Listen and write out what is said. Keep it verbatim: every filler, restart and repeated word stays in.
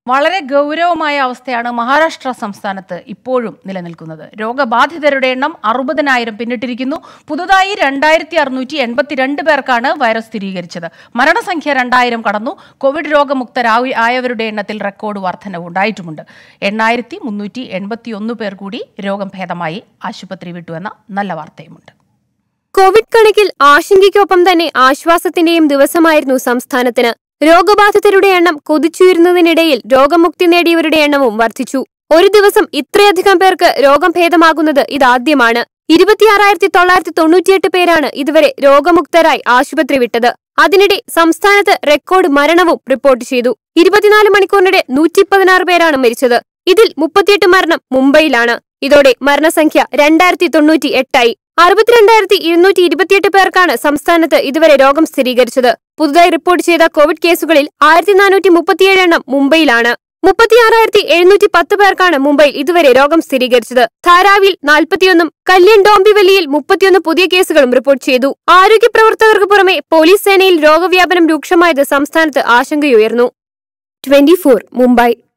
വളരെ ഗൗരവമായ അവസ്ഥയാണ് മഹാരാഷ്ട്ര സംസ്ഥാനത്ത് ഇപ്പോഴും നിലനിൽക്കുന്നത്. രോഗബാധിതരുടെ എണ്ണം അറുപതിനായിരം പിന്നിട്ടിരിക്കുന്നു. പുതുതായി രണ്ടായിരത്തി അറുന്നൂറ്റി എൺപത്തിരണ്ട് പേർക്കാണ് വൈറസ് സ്ഥിരീകരിച്ചത്. മരണസംഖ്യ രണ്ടായിരം കടന്നു. കോവിഡ് രോഗമുക്തരായവരുടെ എണ്ണത്തിൽ റെക്കോർഡ് വർധനവ് ഉണ്ടായിട്ടുമുണ്ട്. എണ്ണായിരത്തി മുന്നൂറ്റി എൺപത്തി ഒന്ന് പേർ കൂടി രോഗം ഭേദമായി ആശുപത്രി വിട്ടുവെന്ന നല്ല വാർത്തയുമുണ്ട്. കോവിഡ് കണക്കിൽ ആശങ്കയ്ക്കൊപ്പം തന്നെ ആശ്വാസത്തിന്റെയും ദിവസമായിരുന്നു സംസ്ഥാനത്തിന്. രോഗബാധിതരുടെ എണ്ണം കുതിച്ചുയരുന്നതിനിടയിൽ രോഗമുക്തി നേടിയവരുടെ എണ്ണവും വർദ്ധിച്ചു. ഒരു ദിവസം ഇത്രയധികം പേർക്ക് രോഗം ഭേദമാകുന്നത് ഇതാദ്യമാണ്. ഇരുപത്തിയാറായിരത്തി തൊള്ളായിരത്തി തൊണ്ണൂറ്റിയെട്ട് പേരാണ് ഇതുവരെ രോഗമുക്തരായി ആശുപത്രി വിട്ടത്. അതിനിടെ സംസ്ഥാനത്ത് റെക്കോർഡ് മരണവും റിപ്പോർട്ട് ചെയ്തു. ഇരുപത്തിനാല് മണിക്കൂറിനിടെ നൂറ്റി പതിനാറ് പേരാണ് മരിച്ചത്. ഇതിൽ മുപ്പത്തിയെട്ട് മരണം മുംബൈയിലാണ്. ഇതോടെ മരണസംഖ്യ രണ്ടായിരത്തി തൊണ്ണൂറ്റി എട്ടായി. അറുപത്തിരണ്ടായിരത്തി ഇരുന്നൂറ്റി ഇരുപത്തിയെട്ട് പേർക്കാണ് സംസ്ഥാനത്ത് ഇതുവരെ രോഗം സ്ഥിരീകരിച്ചത്. പുതുതായി റിപ്പോർട്ട് ചെയ്ത കോവിഡ് കേസുകളിൽ ആയിരത്തി നാനൂറ്റി മുപ്പത്തിയേഴ് എണ്ണം മുംബൈയിലാണ്. മുപ്പത്തിയാറായിരത്തി എഴുന്നൂറ്റി പത്ത് പേർക്കാണ് മുംബൈയിൽ ഇതുവരെ രോഗം സ്ഥിരീകരിച്ചത്. ധാരാവിൽ നാൽപ്പത്തിയൊന്നും കല്യാൺ ഡോംബിവലിയിൽ മുപ്പത്തിയൊന്ന് പുതിയ കേസുകളും റിപ്പോർട്ട് ചെയ്തു. ആരോഗ്യ പ്രവർത്തകർക്ക് പുറമെ പോലീസ് സേനയിൽ രോഗവ്യാപനം രൂക്ഷമായത് സംസ്ഥാനത്ത് ആശങ്കയുയർന്നു. Twenty four Mumbai.